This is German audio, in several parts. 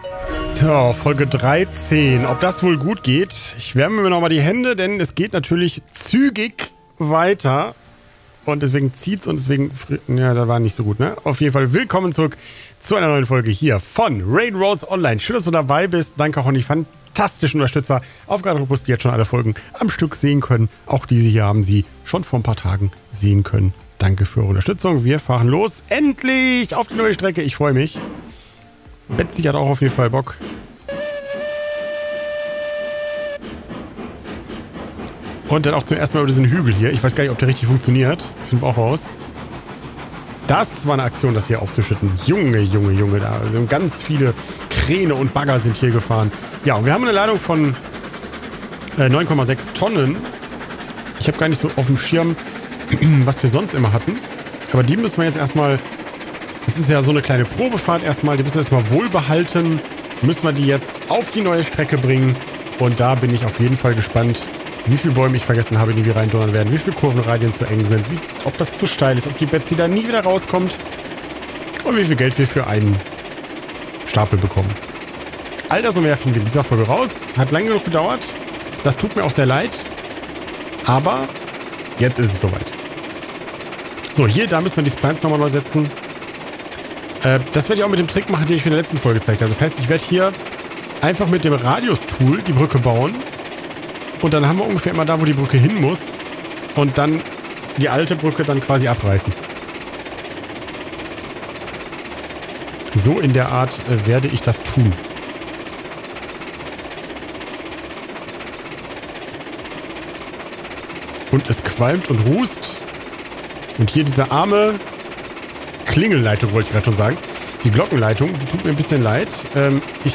Ja, Folge 13. Ob das wohl gut geht? Ich wärme mir nochmal die Hände, denn es geht natürlich zügig weiter. Und deswegen zieht's und deswegen... Ja, das war nicht so gut, ne? Auf jeden Fall willkommen zurück zu einer neuen Folge hier von Railroads Online. Schön, dass du dabei bist. Danke auch an die fantastischen Unterstützer auf Gardopus, die jetzt schon alle Folgen am Stück sehen können. Auch diese hier haben sie schon vor ein paar Tagen sehen können. Danke für eure Unterstützung. Wir fahren los. Endlich auf die neue Strecke. Ich freue mich. Betsy hat auch auf jeden Fall Bock. Und dann auch zum ersten Mal über diesen Hügel hier. Ich weiß gar nicht, ob der richtig funktioniert. Finden wir auch raus. Das war eine Aktion, das hier aufzuschütten. Junge, Junge, Junge. Da sind ganz viele Kräne und Bagger sind hier gefahren. Ja, und wir haben eine Ladung von 9,6 Tonnen. Ich habe gar nicht so auf dem Schirm, was wir sonst immer hatten. Aber die müssen wir jetzt erstmal... Das ist ja so eine kleine Probefahrt erstmal. Die müssen wir erstmal wohlbehalten. Müssen wir die jetzt auf die neue Strecke bringen. Und da bin ich auf jeden Fall gespannt, wie viele Bäume ich vergessen habe, die wir reindonnern werden. Wie viele Kurvenradien zu eng sind. Ob das zu steil ist. Ob die Betsy da nie wieder rauskommt. Und wie viel Geld wir für einen Stapel bekommen. All das und mehr finden wir in dieser Folge raus. Hat lange genug gedauert. Das tut mir auch sehr leid. Aber jetzt ist es soweit. So, hier, da müssen wir die Splines nochmal neu setzen. Das werde ich auch mit dem Trick machen, den ich in der letzten Folge gezeigt habe. Das heißt, ich werde hier einfach mit dem Radius-Tool die Brücke bauen. Und dann haben wir ungefähr immer da, wo die Brücke hin muss. Und dann die alte Brücke dann quasi abreißen. So in der Art werde ich das tun. Und es qualmt und rußt. Und hier diese arme Klingelleitung, wollte ich gerade schon sagen. Die Glockenleitung, die tut mir ein bisschen leid. Ich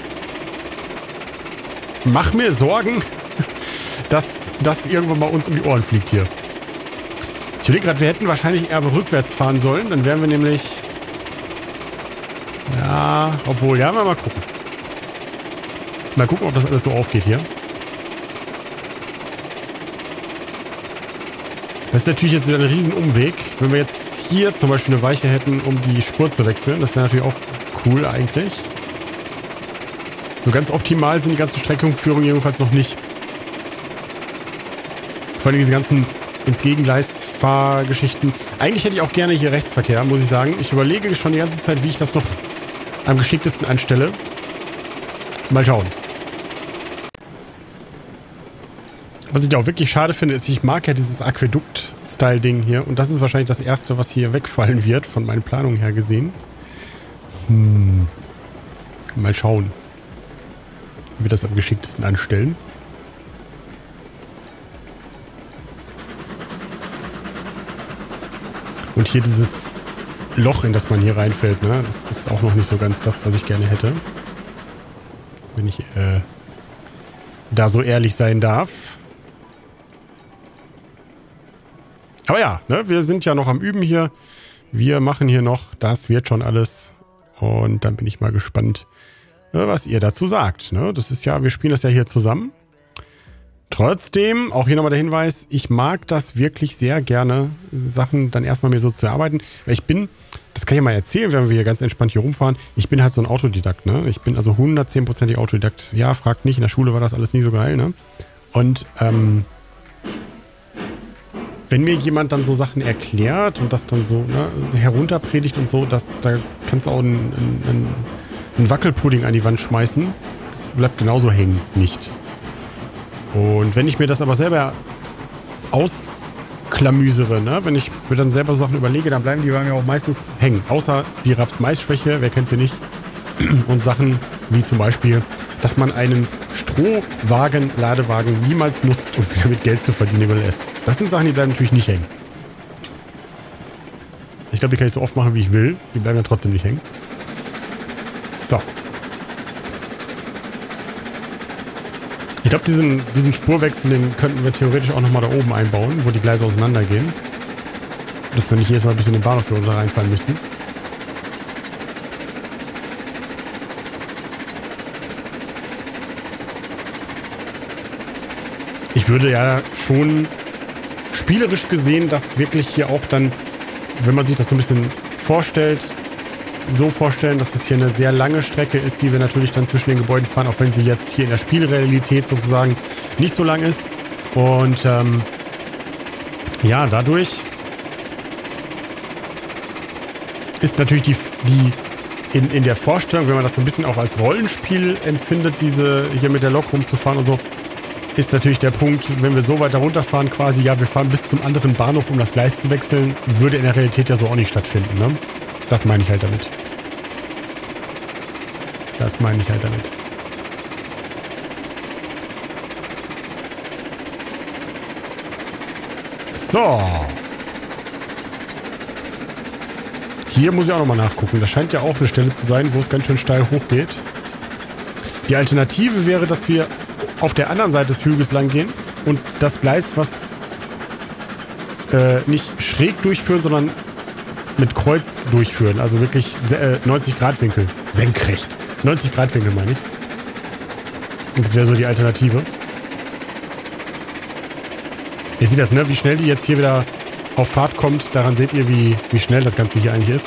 mache mir Sorgen, dass das irgendwann mal uns um die Ohren fliegt hier. Ich überlege gerade, wir hätten wahrscheinlich eher rückwärts fahren sollen. Dann wären wir nämlich... Ja, obwohl, ja, mal gucken. Mal gucken, ob das alles so aufgeht hier. Das ist natürlich jetzt wieder ein Riesenumweg. Wenn wir jetzt hier zum Beispiel eine Weiche hätten, um die Spur zu wechseln, das wäre natürlich auch cool eigentlich. So ganz optimal sind die ganzen Streckenführungen jedenfalls noch nicht. Vor allem diese ganzen ins Gegengleis Fahrgeschichten. Eigentlich hätte ich auch gerne hier Rechtsverkehr, muss ich sagen. Ich überlege schon die ganze Zeit, wie ich das noch am geschicktesten anstelle. Mal schauen. Was ich auch wirklich schade finde, ist, ich mag ja dieses Aquädukt-Style-Ding hier. Und das ist wahrscheinlich das erste, was hier wegfallen wird, von meinen Planungen her gesehen. Mal schauen, wie wir das am geschicktesten anstellen. Und hier dieses Loch, in das man hier reinfällt, ne? Das ist auch noch nicht so ganz das, was ich gerne hätte. Wenn ich da so ehrlich sein darf. Aber ja, ne, wir sind ja noch am Üben hier. Wir machen hier noch, das wird schon alles. Und dann bin ich mal gespannt, was ihr dazu sagt. Ne? Das ist ja, wir spielen das ja hier zusammen. Trotzdem, auch hier nochmal der Hinweis, ich mag das wirklich sehr gerne, Sachen dann erstmal mir so zu erarbeiten. Weil ich bin, das kann ich mal erzählen, wenn wir hier ganz entspannt hier rumfahren, ich bin halt so ein Autodidakt, ne? Ich bin also 110%ig Autodidakt. Ja, fragt nicht, in der Schule war das alles nie so geil, ne? Und, wenn mir jemand dann so Sachen erklärt und das dann so herunterpredigt und so, da kannst du auch einen Wackelpudding an die Wand schmeißen. Das bleibt genauso hängen, nicht. Und wenn ich mir das aber selber ausklamüsere, ne, wenn ich mir dann selber Sachen überlege, dann bleiben die bei mir auch meistens hängen. Außer die Raps-Mais-Schwäche, wer kennt sie nicht? Und Sachen wie zum Beispiel, dass man einen Ladewagen niemals nutzt, um damit Geld zu verdienen über LS. Das sind Sachen, die bleiben natürlich nicht hängen. Ich glaube, die kann ich so oft machen, wie ich will. Die bleiben ja trotzdem nicht hängen. So. Ich glaube, diesen Spurwechsel, den könnten wir theoretisch auch nochmal da oben einbauen, wo die Gleise auseinandergehen. Dass wir nicht jedes Mal bis in den Bahnhof da reinfallen müssten. Ich würde ja schon spielerisch gesehen, dass wirklich hier auch dann, wenn man sich das so ein bisschen vorstellt, so vorstellen, dass es hier eine sehr lange Strecke ist, die wir natürlich dann zwischen den Gebäuden fahren, auch wenn sie jetzt hier in der Spielrealität sozusagen nicht so lang ist. Und ja, dadurch ist natürlich in der Vorstellung, wenn man das so ein bisschen auch als Rollenspiel empfindet, diese hier mit der Lok rumzufahren und so, ist natürlich der Punkt, wenn wir so weit runterfahren quasi, ja, wir fahren bis zum anderen Bahnhof, um das Gleis zu wechseln, würde in der Realität ja so auch nicht stattfinden, ne? Das meine ich halt damit. Das meine ich halt damit. So. Hier muss ich auch nochmal nachgucken. Das scheint ja auch eine Stelle zu sein, wo es ganz schön steil hochgeht. Die Alternative wäre, dass wir auf der anderen Seite des Hügels lang gehen und das Gleis, was nicht schräg durchführen, sondern mit Kreuz durchführen. Also wirklich 90 Grad Winkel. Senkrecht. 90 Grad Winkel meine ich. Und das wäre so die Alternative. Ihr seht das, ne? Wie schnell die jetzt hier wieder auf Fahrt kommt. Daran seht ihr, wie schnell das Ganze hier eigentlich ist.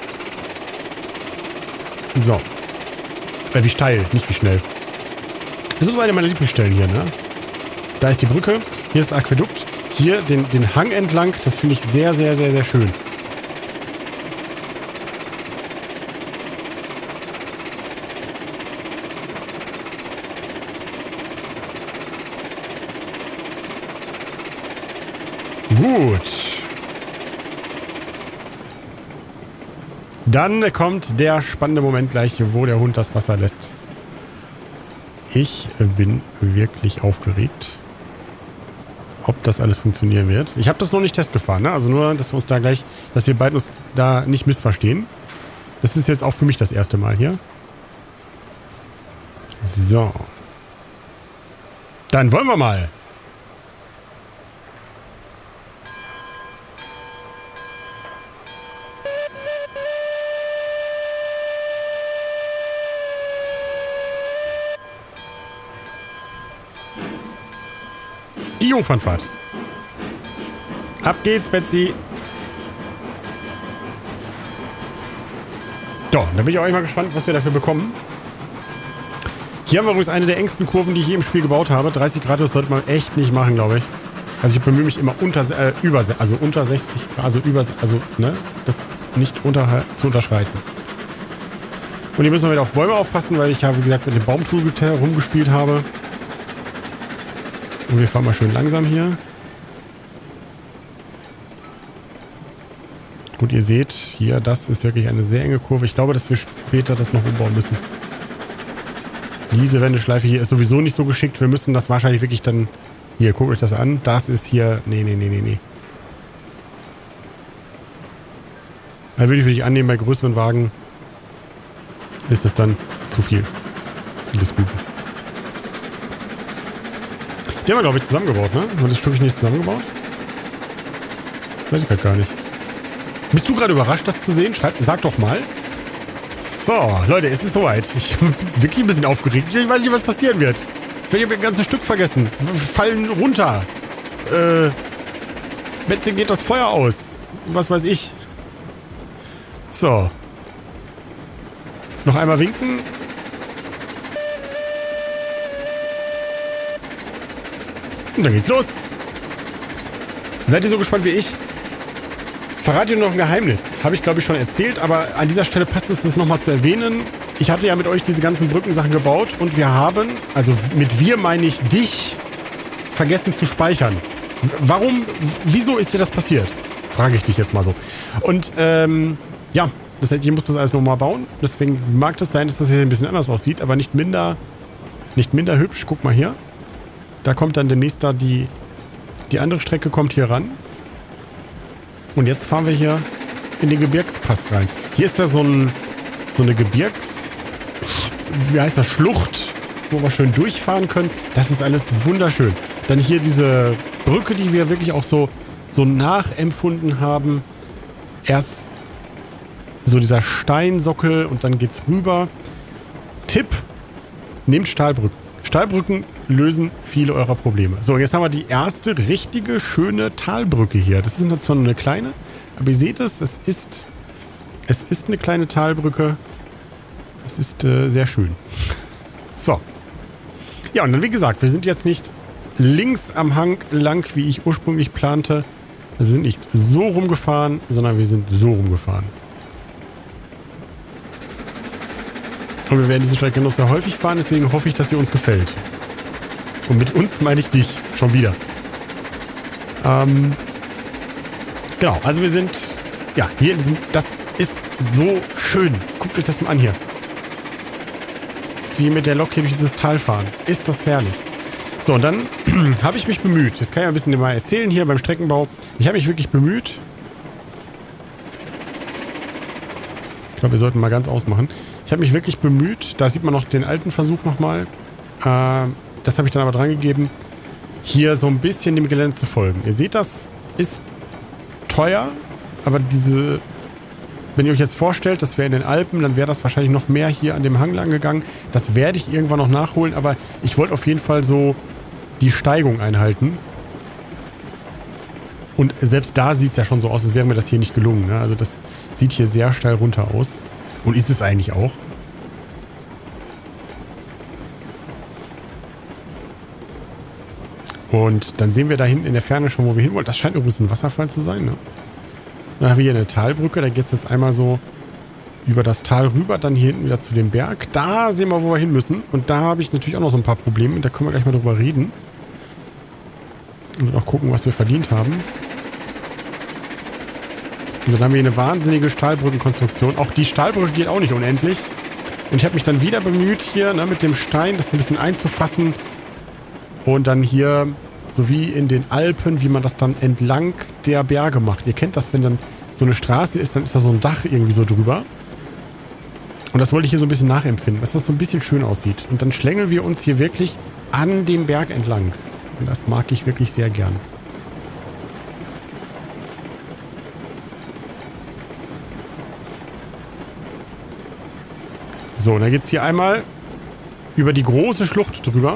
So. Wie steil, nicht wie schnell. Das ist eine meiner Lieblingsstellen hier, ne? Da ist die Brücke. Hier ist das Aquädukt. Hier den Hang entlang. Das finde ich sehr, sehr, sehr, sehr schön. Gut. Dann kommt der spannende Moment gleich, wo der Hund das Wasser lässt. Ich bin wirklich aufgeregt, ob das alles funktionieren wird. Ich habe das noch nicht testgefahren, ne? Also nur, dass wir uns da gleich, dass wir beiden uns da nicht missverstehen. Das ist jetzt auch für mich das erste Mal hier. So. Dann wollen wir mal. Die Jungfernfahrt. Ab geht's, Betsy. So, da bin ich auch mal gespannt, was wir dafür bekommen. Hier haben wir übrigens eine der engsten Kurven, die ich je im Spiel gebaut habe. 30 Grad, das sollte man echt nicht machen, glaube ich. Also ich bemühe mich immer unter 60 Grad, also ne, das nicht zu unterschreiten. Und hier müssen wir wieder auf Bäume aufpassen, weil ich ja, wie gesagt, mit dem Baumtool rumgespielt habe. Und wir fahren mal schön langsam hier. Gut, ihr seht, hier, das ist wirklich eine sehr enge Kurve. Ich glaube, dass wir später das noch umbauen müssen. Diese Wendeschleife hier ist sowieso nicht so geschickt. Wir müssen das wahrscheinlich wirklich dann... Hier, guckt euch das an. Das ist hier... Nee. Da würde ich annehmen, bei größeren Wagen ist das dann zu viel. Das Gute. Die haben wir, glaube ich, zusammengebaut, ne? Haben wir das Stückchen nicht zusammengebaut? Weiß ich gerade gar nicht. Bist du gerade überrascht, das zu sehen? Sag doch mal. So, Leute, es ist soweit. Ich bin wirklich ein bisschen aufgeregt. Ich weiß nicht, was passieren wird. Ich habe ein ganzes Stück vergessen. Fallen runter. Betsy geht das Feuer aus. Was weiß ich. So. Noch einmal winken. Und dann geht's los. Seid ihr so gespannt wie ich? Verrate dir noch ein Geheimnis. Habe ich, glaube ich, schon erzählt, aber an dieser Stelle passt es, das nochmal zu erwähnen. Ich hatte ja mit euch diese ganzen Brückensachen gebaut und wir haben, also mit wir meine ich dich, vergessen zu speichern. Warum, wieso ist dir das passiert? Frage ich dich jetzt mal so. Und, ja, das heißt, ich muss das alles nochmal bauen. Deswegen mag das sein, dass das hier ein bisschen anders aussieht, aber nicht minder hübsch. Guck mal hier. Da kommt dann demnächst da die andere Strecke kommt hier ran. Und jetzt fahren wir hier in den Gebirgspass rein. Hier ist ja so eine Schlucht, wo wir schön durchfahren können. Das ist alles wunderschön. Dann hier diese Brücke, die wir wirklich auch so nachempfunden haben. Erst so dieser Steinsockel und dann geht's rüber. Tipp, nehmt Stahlbrücken. Stahlbrücken lösen viele eurer Probleme. So, jetzt haben wir die erste richtige, schöne Talbrücke hier. Das ist zwar nur eine kleine, aber ihr seht es, es ist Es ist eine kleine Talbrücke. Es ist sehr schön. So. Ja, und dann wie gesagt, wir sind jetzt nicht links am Hang lang, wie ich ursprünglich plante. Wir sind nicht so rumgefahren, sondern wir sind so rumgefahren. Und wir werden diese Strecke noch sehr häufig fahren, deswegen hoffe ich, dass sie uns gefällt. Und mit uns meine ich dich. Schon wieder. Genau, also wir sind ja hier in diesem... Das ist so schön. Guckt euch das mal an hier. Wie mit der Lok hier durch dieses Tal fahren. Ist das herrlich. So, und dann habe ich mich bemüht. Jetzt kann ich ein bisschen mal erzählen hier beim Streckenbau. Ich habe mich wirklich bemüht. Ich glaube, wir sollten mal ganz ausmachen. Ich habe mich wirklich bemüht. Da sieht man noch den alten Versuch nochmal. Das habe ich dann aber dran gegeben, hier so ein bisschen dem Gelände zu folgen. Ihr seht, das ist teuer, aber diese... Wenn ihr euch jetzt vorstellt, das wäre in den Alpen, dann wäre das wahrscheinlich noch mehr hier an dem Hang lang gegangen. Das werde ich irgendwann noch nachholen, aber ich wollte auf jeden Fall so die Steigung einhalten. Und selbst da sieht es ja schon so aus, als wäre mir das hier nicht gelungen. Ne? Also das sieht hier sehr steil runter aus. Und ist es eigentlich auch. Und dann sehen wir da hinten in der Ferne schon, wo wir hin wollen. Das scheint übrigens ein Wasserfall zu sein, ne? Dann haben wir hier eine Talbrücke, da geht es jetzt einmal so über das Tal rüber, dann hier hinten wieder zu dem Berg. Da sehen wir, wo wir hin müssen. Und da habe ich natürlich auch noch so ein paar Probleme. Da können wir gleich mal drüber reden. Und auch gucken, was wir verdient haben. Und dann haben wir hier eine wahnsinnige Stahlbrückenkonstruktion. Auch die Stahlbrücke geht auch nicht unendlich. Und ich habe mich dann wieder bemüht, hier mit dem Stein das ein bisschen einzufassen. Und dann hier... So wie in den Alpen, wie man das dann entlang der Berge macht. Ihr kennt das, wenn dann so eine Straße ist, dann ist da so ein Dach irgendwie so drüber. Und das wollte ich hier so ein bisschen nachempfinden, dass das so ein bisschen schön aussieht. Und dann schlängeln wir uns hier wirklich an dem Berg entlang. Und das mag ich wirklich sehr gern. So, und dann geht es hier einmal über die große Schlucht drüber.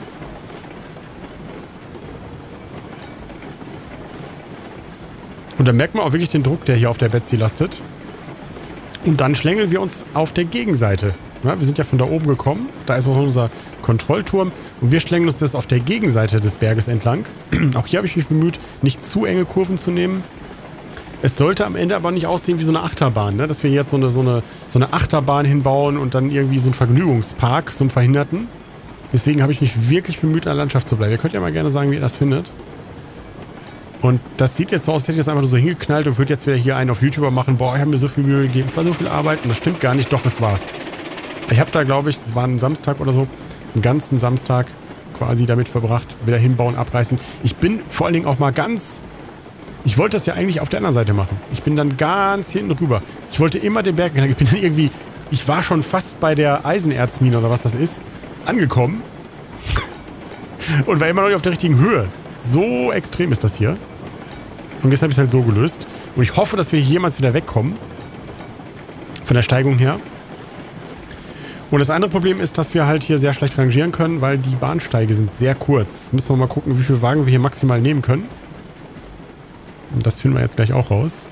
Und dann merkt man auch wirklich den Druck, der hier auf der Betsy lastet. Und dann schlängeln wir uns auf der Gegenseite. Ja, wir sind ja von da oben gekommen. Da ist auch unser Kontrollturm. Und wir schlängeln uns das auf der Gegenseite des Berges entlang. Auch hier habe ich mich bemüht, nicht zu enge Kurven zu nehmen. Es sollte am Ende aber nicht aussehen wie so eine Achterbahn. Ne? Dass wir jetzt so eine Achterbahn hinbauen und dann irgendwie so einen Vergnügungspark, so einen Verhinderten. Deswegen habe ich mich wirklich bemüht, in der Landschaft zu bleiben. Ihr könnt ja mal gerne sagen, wie ihr das findet. Und das sieht jetzt so aus, als hätte ich das einfach nur so hingeknallt und würde jetzt wieder hier einen auf YouTuber machen. Boah, ich habe mir so viel Mühe gegeben, es war so viel Arbeit. Und das stimmt gar nicht, doch, es war's. Ich habe da, glaube ich, es war ein Samstag oder so, einen ganzen Samstag quasi damit verbracht, wieder hinbauen, abreißen. Ich bin vor allen Dingen auch mal ganz... Ich wollte das ja eigentlich auf der anderen Seite machen. Ich bin dann ganz hinten rüber. Ich wollte immer den Berg... Ich bin dann irgendwie... Ich war schon fast bei der Eisenerzmine oder was das ist, angekommen. Und war immer noch nicht auf der richtigen Höhe. So extrem ist das hier. Und jetzt habe ich es halt so gelöst. Und ich hoffe, dass wir hier jemals wieder wegkommen. Von der Steigung her. Und das andere Problem ist, dass wir halt hier sehr schlecht rangieren können, weil die Bahnsteige sind sehr kurz. Müssen wir mal gucken, wie viele Wagen wir hier maximal nehmen können. Und das finden wir jetzt gleich auch raus.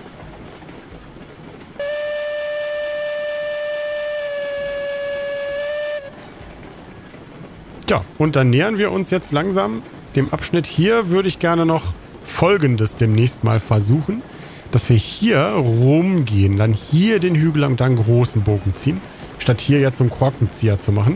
Ja, und dann nähern wir uns jetzt langsam dem Abschnitt. Hier würde ich gerne noch Folgendes demnächst mal versuchen, dass wir hier rumgehen, dann hier den Hügel und dann einen großen Bogen ziehen, statt hier jetzt so einen Korkenzieher zu machen.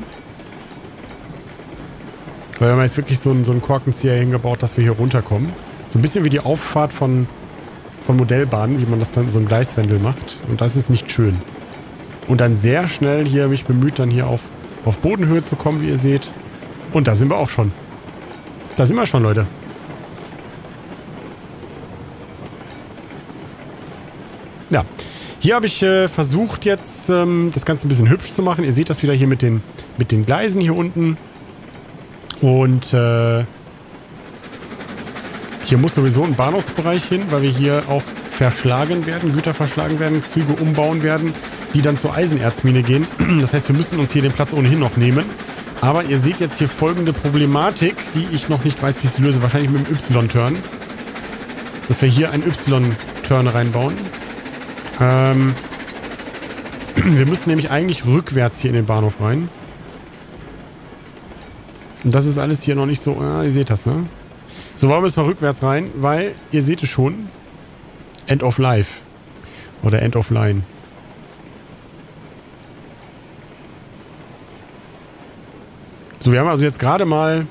Weil wir haben jetzt wirklich so einen Korkenzieher hingebaut, dass wir hier runterkommen. So ein bisschen wie die Auffahrt von Modellbahnen, wie man das dann in so einem Gleiswendel macht. Und das ist nicht schön. Und dann sehr schnell hier mich bemüht, dann hier auf Bodenhöhe zu kommen, wie ihr seht. Und da sind wir auch schon. Da sind wir schon, Leute. Ja, hier habe ich versucht jetzt das Ganze ein bisschen hübsch zu machen. Ihr seht das wieder hier mit den Gleisen hier unten. Und hier muss sowieso ein Bahnhofsbereich hin, weil wir hier auch verschlagen werden, Güter verschlagen werden, Züge umbauen werden, die dann zur Eisenerzmine gehen. Das heißt, wir müssen uns hier den Platz ohnehin noch nehmen. Aber ihr seht jetzt hier folgende Problematik, die ich noch nicht weiß, wie ich sie löse. Wahrscheinlich mit dem Y-Turn. Dass wir hier einen Y-Turn reinbauen. Wir müssen nämlich eigentlich rückwärts hier in den Bahnhof rein. Und das ist alles hier noch nicht so... ihr seht das, ne? So, wollen wir jetzt mal rückwärts rein, weil, ihr seht es schon, End of Life. Oder End of Line. So, wir haben also jetzt gerade mal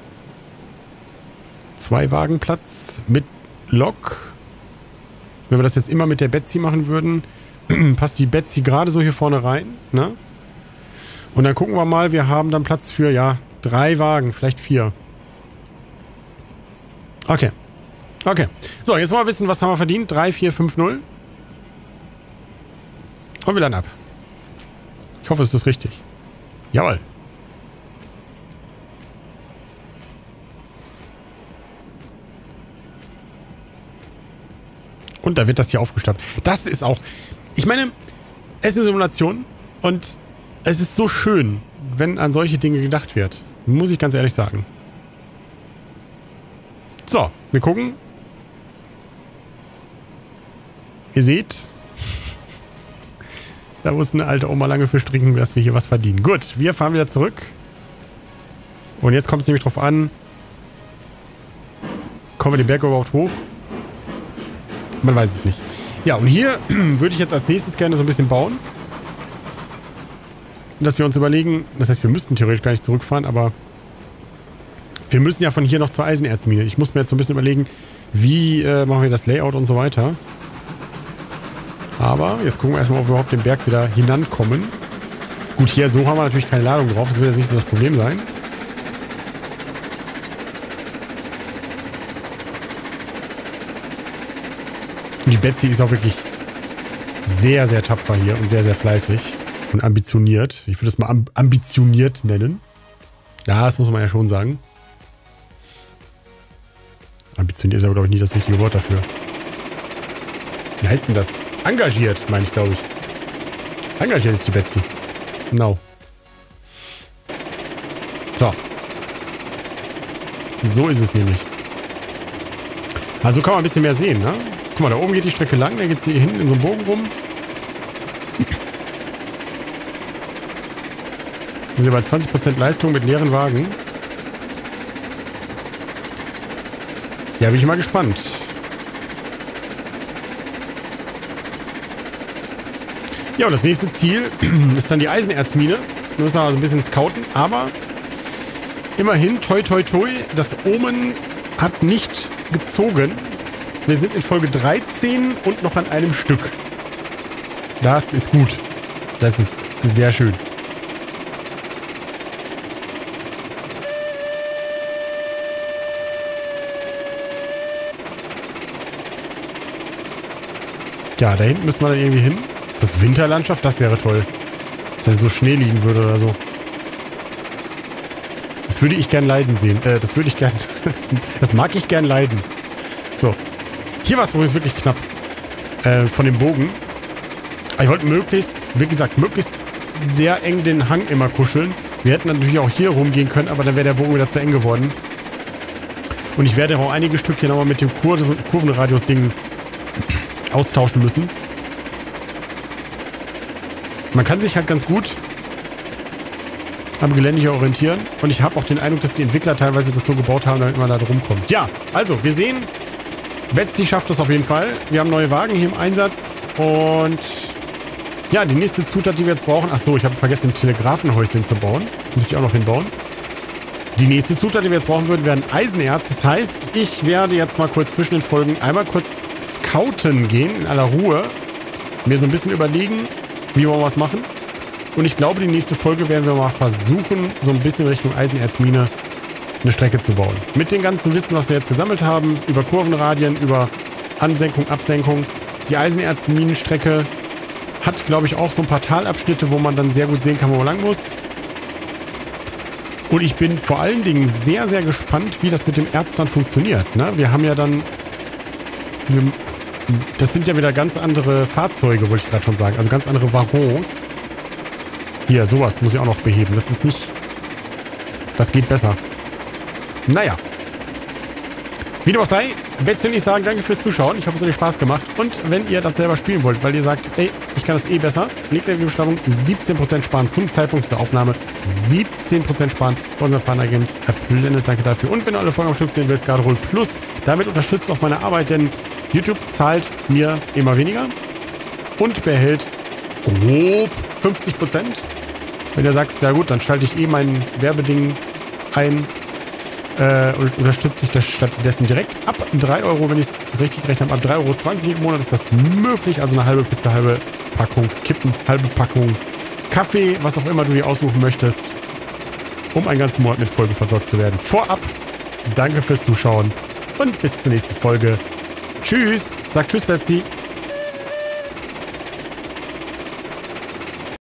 2 Wagen Platz mit Lok. Wenn wir das jetzt immer mit der Betsy machen würden, passt die Betsy gerade so hier vorne rein, ne? Und dann gucken wir mal, wir haben dann Platz für, ja, 3 Wagen, vielleicht 4. Okay. Okay. So, jetzt wollen wir wissen, was haben wir verdient? 3, 4, 5, 0. Und wir landen ab. Ich hoffe, es ist richtig. Jawohl. Und da wird das hier aufgestapelt. Das ist auch... Ich meine, es ist eine Simulation und es ist so schön, wenn an solche Dinge gedacht wird. Muss ich ganz ehrlich sagen. So, wir gucken. Ihr seht, da muss eine alte Oma lange für stricken, dass wir hier was verdienen. Gut, wir fahren wieder zurück. Und jetzt kommt es nämlich drauf an, kommen wir den Berg überhaupt hoch? Man weiß es nicht. Ja, und hier würde ich jetzt als nächstes gerne so ein bisschen bauen. Dass wir uns überlegen, das heißt, wir müssten theoretisch gar nicht zurückfahren, aber wir müssen ja von hier noch zur Eisenerzmine. Ich muss mir jetzt so ein bisschen überlegen, wie machen wir das Layout und so weiter. Aber jetzt gucken wir erstmal, ob wir überhaupt den Berg wieder hinankommen. Gut, hier so haben wir natürlich keine Ladung drauf. Das wird jetzt nicht so das Problem sein. Und die Betsy ist auch wirklich sehr, sehr tapfer hier und sehr, sehr fleißig und ambitioniert. Ich würde es mal ambitioniert nennen. Ja, das muss man ja schon sagen. Ambitioniert ist aber, glaube ich, nicht das richtige Wort dafür. Wie heißt denn das? Engagiert, meine ich, glaube ich. Engagiert ist die Betsy. Genau. So. So ist es nämlich. Also kann man ein bisschen mehr sehen, ne? Guck mal, da oben geht die Strecke lang, dann geht es hier hinten in so einem Bogen rum. Wir sind bei 20% Leistung mit leeren Wagen. Ja, bin ich mal gespannt. Ja, und das nächste Ziel ist dann die Eisenerzmine. Wir müssen also ein bisschen scouten, aber immerhin, toi toi toi, das Omen hat nicht gezogen. Wir sind in Folge 13 und noch an einem Stück. Das ist gut. Das ist sehr schön. Ja, da hinten müssen wir dann irgendwie hin. Ist das Winterlandschaft? Das wäre toll. Dass da so Schnee liegen würde oder so. Das würde ich gern leiden sehen. Das würde ich gern... Das mag ich gern leiden. So. Hier war es übrigens wirklich knapp. Von dem Bogen. Aber ich wollte möglichst, wie gesagt, möglichst sehr eng den Hang immer kuscheln. Wir hätten natürlich auch hier rumgehen können, aber dann wäre der Bogen wieder zu eng geworden. Und ich werde auch einige Stück hier nochmal mit dem Kurvenradius-Ding austauschen müssen. Man kann sich halt ganz gut am Gelände hier orientieren. Und ich habe auch den Eindruck, dass die Entwickler teilweise das so gebaut haben, damit man da drum kommt. Ja, also, wir sehen, Betsy schafft das auf jeden Fall. Wir haben neue Wagen hier im Einsatz. Und ja, die nächste Zutat, die wir jetzt brauchen... Achso, ich habe vergessen, ein Telegrafenhäuschen zu bauen. Das muss ich auch noch hinbauen. Die nächste Zutat, die wir jetzt brauchen würden, wäre ein Eisenerz. Das heißt, ich werde jetzt mal kurz zwischen den Folgen einmal kurz scouten gehen, in aller Ruhe. Mir so ein bisschen überlegen, wie wollen wir was machen. Und ich glaube, die nächste Folge werden wir mal versuchen, so ein bisschen Richtung Eisenerzmine eine Strecke zu bauen. Mit dem ganzen Wissen, was wir jetzt gesammelt haben, über Kurvenradien, über Ansenkung, Absenkung. Die Eisenerzminenstrecke hat, glaube ich, auch so ein paar Talabschnitte, wo man dann sehr gut sehen kann, wo man lang muss. Und ich bin vor allen Dingen sehr, sehr gespannt, wie das mit dem Erz dann funktioniert. Ne? Wir haben ja dann... Das sind ja wieder ganz andere Fahrzeuge, wollte ich gerade schon sagen. Also ganz andere Waggons. Hier, sowas muss ich auch noch beheben. Das ist nicht... Das geht besser. Naja. Wie dem auch sei, Betsy und ich sagen danke fürs Zuschauen. Ich hoffe, es hat euch Spaß gemacht. Und wenn ihr das selber spielen wollt, weil ihr sagt, ey, ich kann das eh besser. Link in die Beschreibung. 17% sparen zum Zeitpunkt der Aufnahme. 17% sparen bei unseren Partner Games Planet. Danke dafür. Und wenn du alle Folgen am Stück sehen willst, Garderol Plus. Damit unterstützt auch meine Arbeit, denn YouTube zahlt mir immer weniger und behält grob 50%. Wenn du sagst, ja gut, dann schalte ich eh mein Werbeding ein und unterstütze ich das stattdessen direkt ab 3 Euro, wenn ich es richtig gerechnet habe. Ab 3,20 € im Monat ist das möglich. Also eine halbe Pizza, halbe Packung Kippen, halbe Packung Kaffee, was auch immer du dir aussuchen möchtest, um einen ganzen Monat mit Folgen versorgt zu werden. Vorab, danke fürs Zuschauen und bis zur nächsten Folge. Tschüss, sagt Tschüss, Betsy.